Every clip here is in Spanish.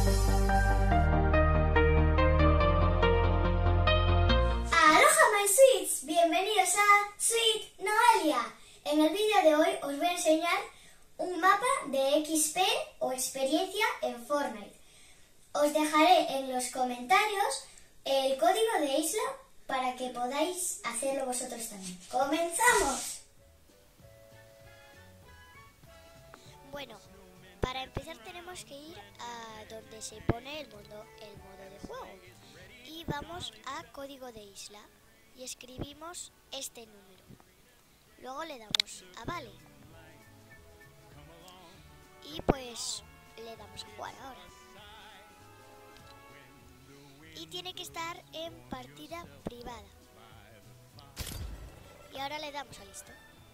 Aloha my sweets, bienvenidos a Sweet Noelia. En el vídeo de hoy os voy a enseñar un mapa de XP o experiencia en Fortnite. Os dejaré en los comentarios el código de isla para que podáis hacerlo vosotros también. ¡Comenzamos! Bueno, para empezar tenemos que ir a donde se pone el modo de juego. Y vamos a código de isla y escribimos este número. Luego le damos a vale. Y pues le damos a jugar ahora. Y tiene que estar en partida privada. Y ahora le damos a listo.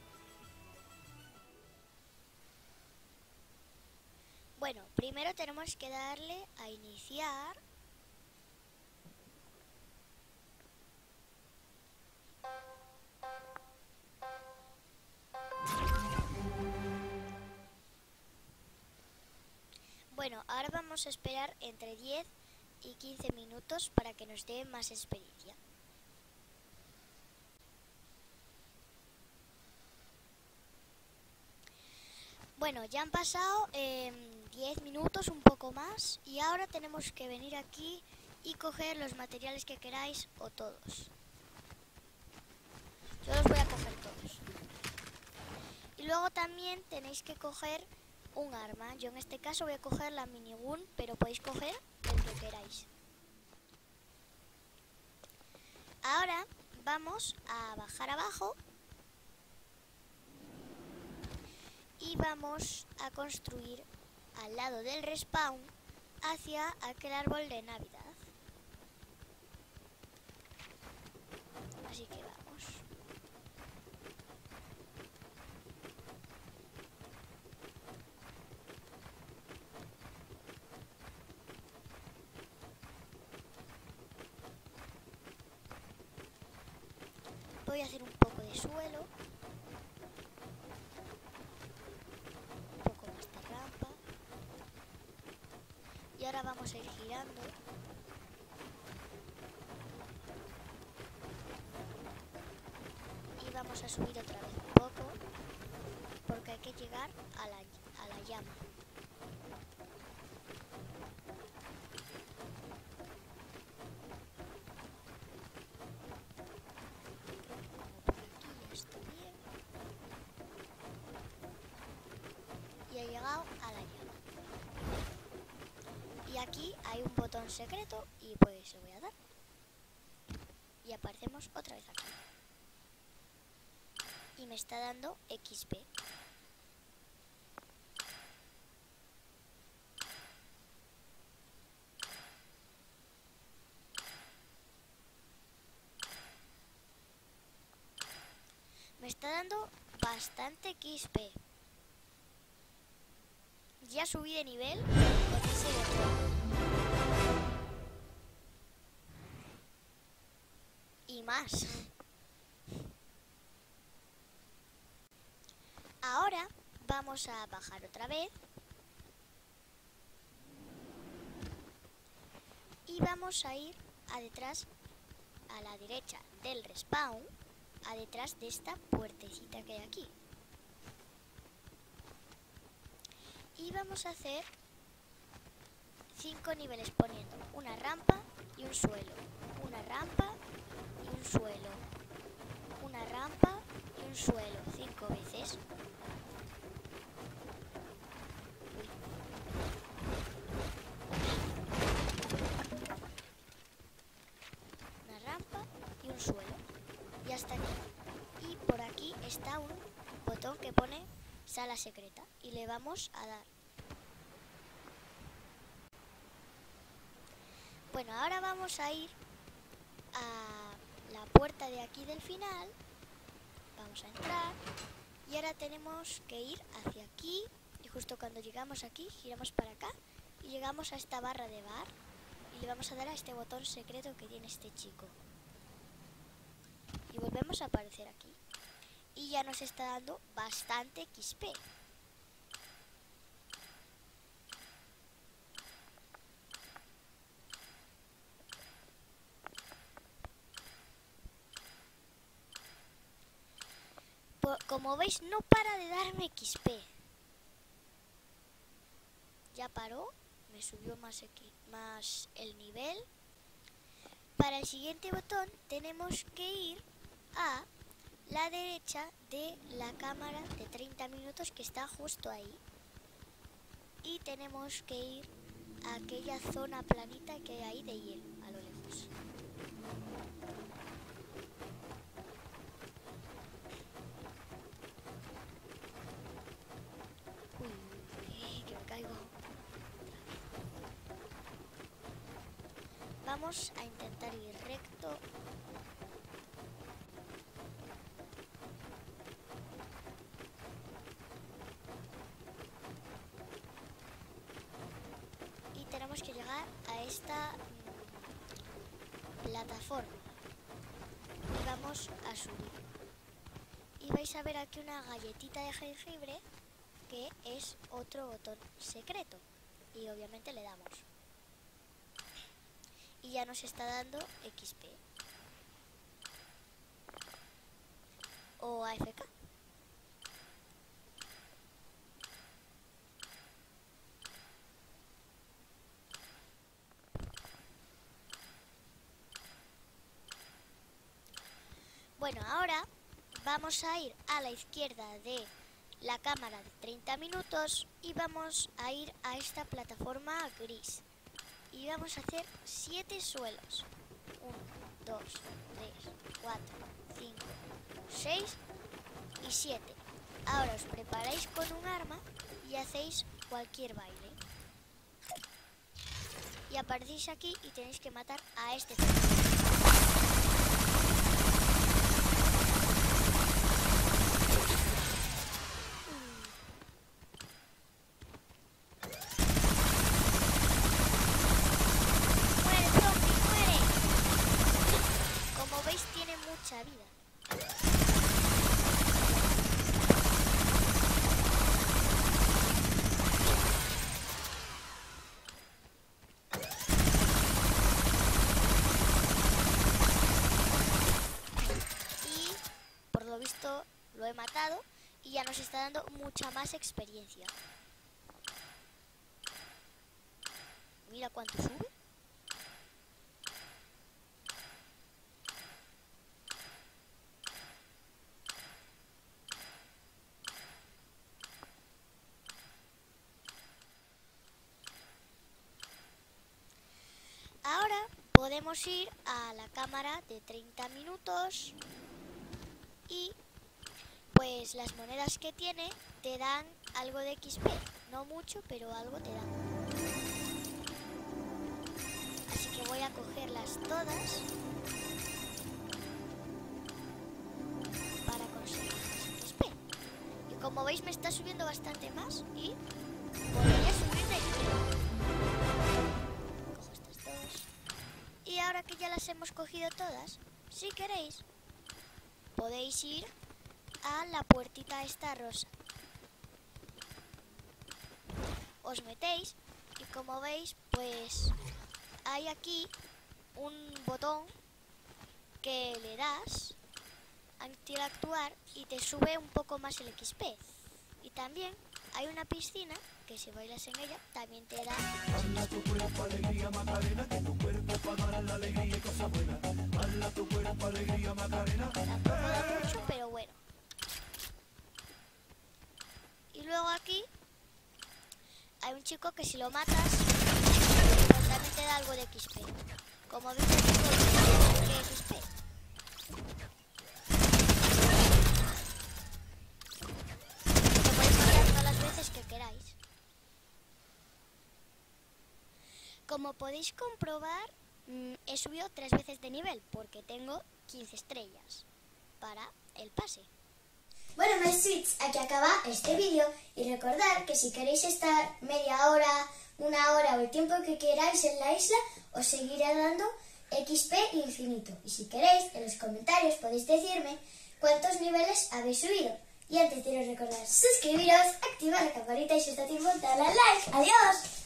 Bueno, primero tenemos que darle a iniciar. Bueno, ahora vamos a esperar entre 10 y 15 minutos para que nos dé más experiencia. Bueno, ya han pasado 10 minutos, un poco más, y ahora tenemos que venir aquí y coger los materiales que queráis o todos. Yo los voy a coger todos. Y luego también tenéis que coger un arma. Yo en este caso voy a coger la minigun, pero podéis coger el que queráis. Ahora vamos a bajar abajo y vamos a construir al lado del respawn hacia aquel árbol de Navidad. Así que vamos. Voy a hacer un poco de suelo, un poco más de rampa, y ahora vamos a ir girando. Y vamos a subir otra vez un poco, porque hay que llegar a la llama. Y he llegado a la llama. Y aquí hay un botón secreto y pues le voy a dar. Y aparecemos otra vez aquí. Y me está dando XP. Me está dando bastante XP. Ya subí de nivel con ese botón. Y más. Ahora vamos a bajar otra vez. Y vamos a ir a detrás, a la derecha del respawn, a detrás de esta puertecita que hay aquí. Y vamos a hacer 5 niveles poniendo una rampa y un suelo, una rampa y un suelo, una rampa y un suelo, 5 veces. Una rampa y un suelo. Y hasta aquí. Y por aquí está un botón que pone sala secreta y le vamos a dar. Bueno, ahora vamos a ir a la puerta de aquí del final. Vamos a entrar y ahora tenemos que ir hacia aquí y justo cuando llegamos aquí giramos para acá y llegamos a esta barra de bar y le vamos a dar a este botón secreto que tiene este chico. Y volvemos a aparecer aquí. Y ya nos está dando bastante XP. como veis no para de darme XP. Ya paró, me subió más el nivel. Para el siguiente botón tenemos que ir a la derecha de la cámara de 30 minutos que está justo ahí. Y tenemos que ir a aquella zona planita que hay ahí de hielo, a lo lejos. Uy, que me caigo. Vamos a intentar ir recto. Y tenemos que llegar a esta plataforma. Y vamos a subir. Y vais a ver aquí una galletita de jengibre que es otro botón secreto. Y obviamente le damos. Y ya nos está dando XP. O AFK. Bueno, ahora vamos a ir a la izquierda de la cámara de 30 minutos y vamos a ir a esta plataforma gris. Y vamos a hacer 7 suelos. 1, 2, 3, 4, 5, 6 y 7. Ahora os preparáis con un arma y hacéis cualquier baile. Y aparecéis aquí y tenéis que matar a este tipo. Tiene mucha vida. Y por lo visto lo he matado y ya nos está dando mucha más experiencia. Mira cuánto sube. Ahora podemos ir a la cámara de 30 minutos y pues las monedas que tiene te dan algo de XP. No mucho, pero algo te dan. Así que voy a cogerlas todas para conseguir más XP. Y como veis me está subiendo bastante más y podría subir de nivel. Y ahora que ya las hemos cogido todas, si queréis, podéis ir a la puertita esta rosa. Os metéis y como veis, pues hay aquí un botón que le das a interactuar y te sube un poco más el XP. Y también hay una piscina que si bailas en ella también te da. Hala tu cuerpo, alegría, Macarena, que tu cuerpo para dar la alegría y cosas buenas. Hala tu cuerpo, alegría, Macarena. Tampoco da mucho, pero bueno. Y luego aquí hay un chico que si lo matas, pues también te da algo de XP. Como veis, que XP. Lo podéis matar todas las veces que queráis. Como podéis comprobar, he subido 3 veces de nivel porque tengo 15 estrellas para el pase. Bueno, my sweets, aquí acaba este vídeo y recordad que si queréis estar media hora, 1 hora o el tiempo que queráis en la isla, os seguiré dando XP infinito. Y si queréis, en los comentarios podéis decirme cuántos niveles habéis subido. Y antes de recordar suscribiros, activar la campanita y si os da tiempo, darle a like. ¡Adiós!